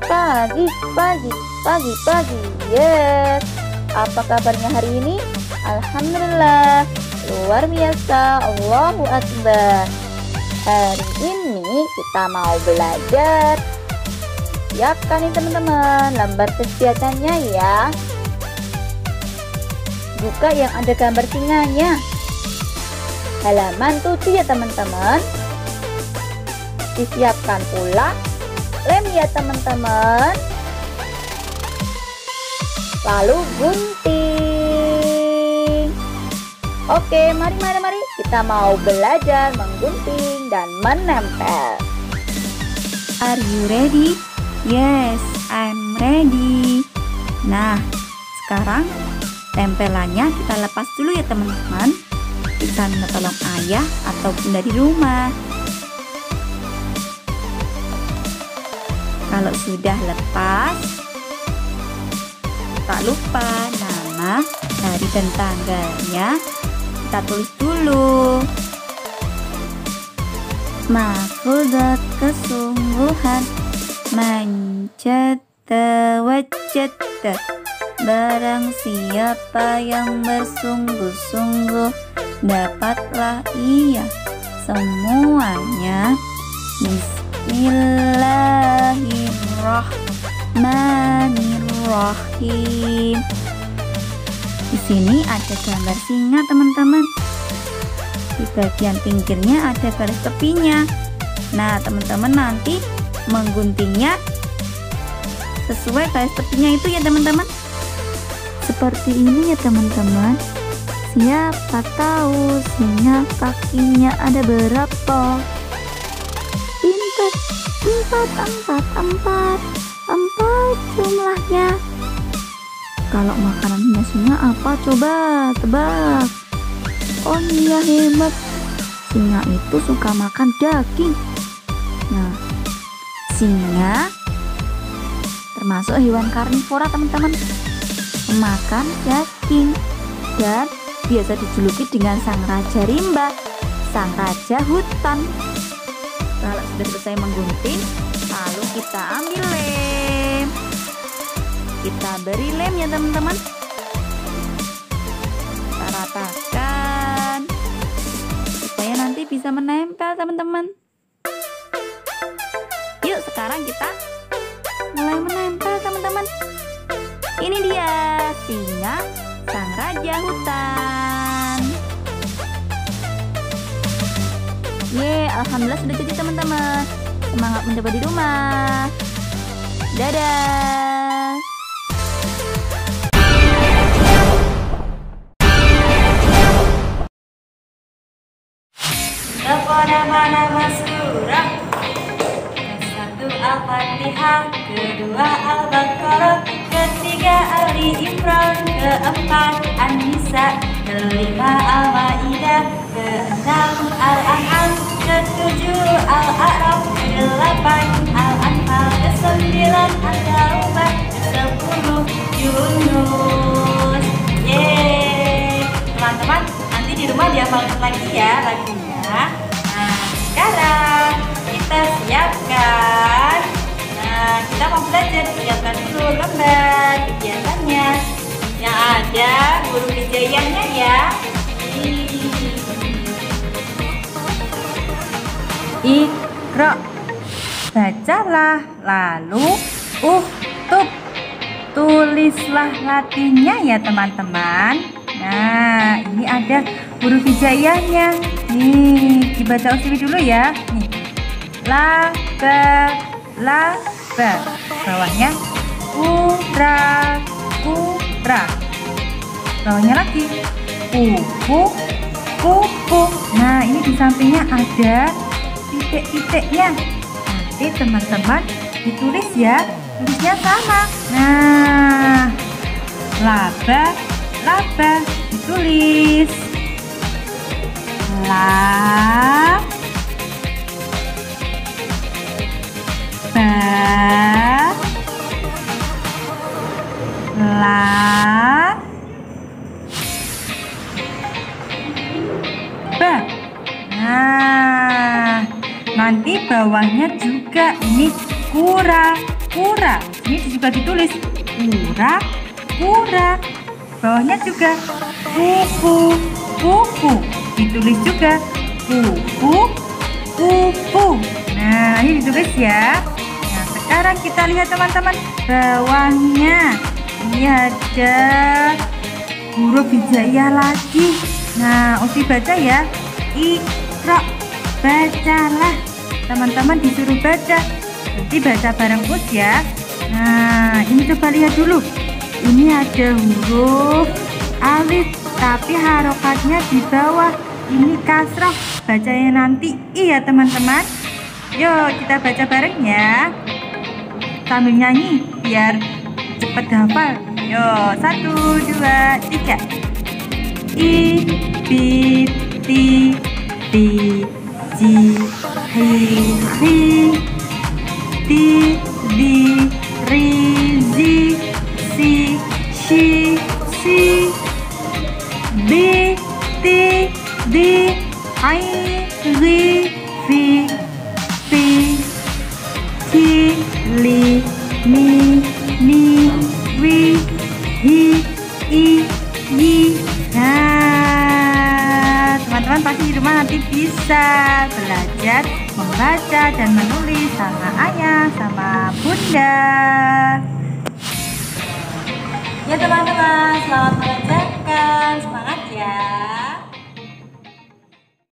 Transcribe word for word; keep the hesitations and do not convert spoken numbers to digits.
pagi, pagi, pagi, pagi. Yes. Apa kabarnya hari ini? Alhamdulillah, luar biasa. Allahu Akbar. Hari ini kita mau belajar. Siapkan nih teman-teman lembar kegiatannya ya. Buka yang ada gambar singanya. Halaman tujuh ya teman-teman. Disiapkan pula lem ya teman-teman. Lalu gunting. Oke, mari mari mari kita mau belajar menggunting dan menempel. Are you ready? Yes, I'm ready. Nah, sekarang tempelannya kita lepas dulu ya teman-teman. Bisa minta tolong ayah ataupun dari rumah. Kalau sudah lepas, tak lupa nama, hari dan tanggalnya kita tulis dulu. Mahfudzat kesungguhan, manjata wajata. Barang siapa yang bersungguh-sungguh, dapatlah ia semuanya. Bismillahirrahmanirrahim. Di sini ada gambar singa teman-teman. Di bagian pinggirnya ada garis tepinya. Nah teman-teman nanti mengguntingnya sesuai garis tepinya itu ya teman-teman. Seperti ini ya teman-teman. Siapa tahu singa kakinya ada berapa? Pintar, empat, empat, empat, empat jumlahnya. Kalau makanannya singa apa coba tebak? Oh iya hebat, singa itu suka makan daging. Nah, singa termasuk hewan karnivora teman-teman, memakan daging dan biasa dijuluki dengan sang raja rimba, sang raja hutan. Kalau sudah selesai menggunting, lalu kita ambil lem. Kita beri lem ya teman-teman. Kita ratakan supaya nanti bisa menempel teman-teman. Yuk sekarang kita mulai menempel teman-teman. Ini dia singa, sang raja hutan. Ye, alhamdulillah sudah jadi teman-teman. Semangat mencoba di rumah. Dadah. Apa nama-nama surah? Satu Al-Fatihah, kedua Al-Baqarah, ketiga Ali Imran, keempat An-Nisa, kelima Al-Ma'idah, keenam Al-An'am, ketujuh Al-A'raf, kedelapan Al-Anfal, kesembilan At-Taubah, kesepuluh Yunus. Yeay, teman-teman nanti di rumah dihafalkan lagi ya lagunya. Nah sekarang kita siapkan. Nah kita mau belajar, siapkan dulu lembar kegiatannya yang ada guru hijayahnya ya. Iqra, bacalah, lalu uktub, tulislah latinnya ya teman-teman. Nah ini ada huruf hijaiyahnya. Nih dibaca usul dulu ya. Nih la ba la ba, bawahnya ura ura, bawahnya lagi kuku kuku. Nah ini di sampingnya ada titik-titiknya. Nanti teman-teman ditulis ya, tulisnya sama. Nah laba laba ditulis la ba la ba. Nah nanti bawahnya juga ini kura kura. Ini juga ditulis kura, kura. Bawahnya juga kuku, kuku. Ditulis juga kuku, kuku. Nah, ini ditulis ya. Nah, sekarang kita lihat teman-teman bawahnya. Ini ada huruf hijaiyah lagi. Nah, Usi baca ya. Iqra, bacalah. Teman-teman disuruh baca. Nanti baca bareng Us ya. Nah, ini coba lihat dulu. Ini ada huruf alif, tapi harokatnya di bawah. Ini kasrah. Bacanya nanti I ya teman-teman. Yuk kita baca bareng ya. Sambil nyanyi biar cepet hafal. Yuk, satu, dua, tiga. I, bi, ti, ti, ji, hi, hi, ti, di, ri, zi, si, shi, si, bi, ti, di, ai, ri, fi, fi, ti, li, mi, ni, wi, hi, i, yi. Nah, teman-teman pasti di rumah nanti bisa belajar membaca dan menulis sama ayah, sama bunda. Ya teman-teman, selamat mengerjakan.